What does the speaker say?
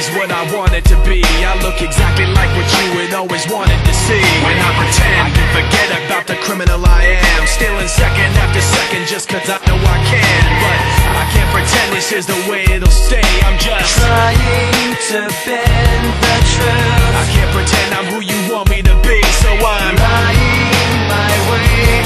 is what I wanted to be. I look exactly like what you had always wanted to see. When I pretend, forget about the criminal I am, stealing second after second just cause I know I can. But I can't pretend this is the way it'll stay. I'm just trying to bend the truth. I can't pretend I'm who you want me to be, so I'm lying my way